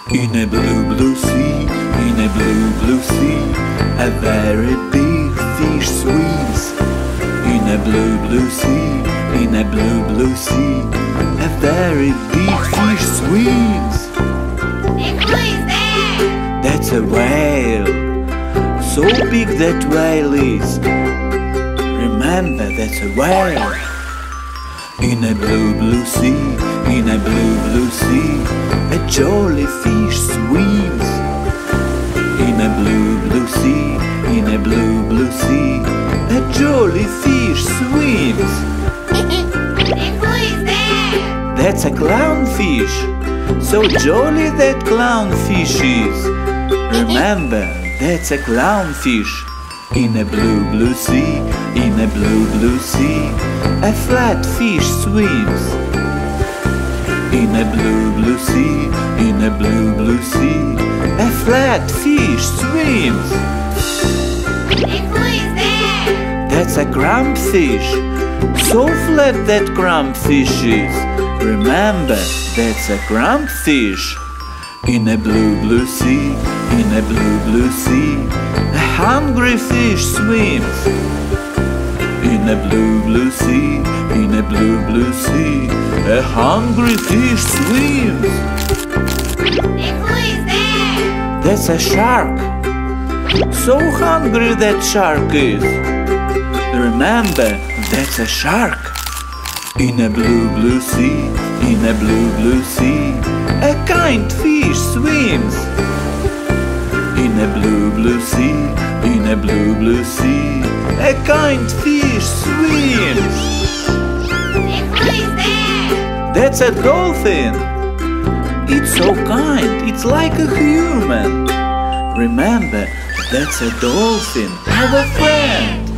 In a blue, blue sea, in a blue, blue sea, a very big fish swims. In a blue, blue sea, in a blue, blue sea, a very big fish swims. And who is that? That's a whale. So big that whale is. Remember, that's a whale. In a blue, blue sea, in a blue, blue sea, a jolly fish swims. In a blue, blue sea, in a blue, blue sea, a jolly fish swims. And who is that? That's a clownfish. So jolly that clownfish is. Remember, that's a clownfish. In a blue, blue sea, in a blue, blue sea, a flat fish swims. In a blue, blue sea, in a blue, blue sea, a flat fish swims. And who is that? That's a cramp fish. So flat that cramp fish is. Remember, that's a cramp fish. In a blue, blue sea, in a blue, blue sea, a hungry fish swims. In a blue, blue sea, in a blue, blue sea, a hungry fish swims. And who is that? That's a shark. So hungry that shark is. Remember, that's a shark. In a blue, blue sea, in a blue, blue sea, a kind fish swims. In a blue, blue sea, in a blue, blue sea, a kind fish swims. And who is that? That's a dolphin. It's so kind, it's like a human. Remember, that's a dolphin. Have a friend.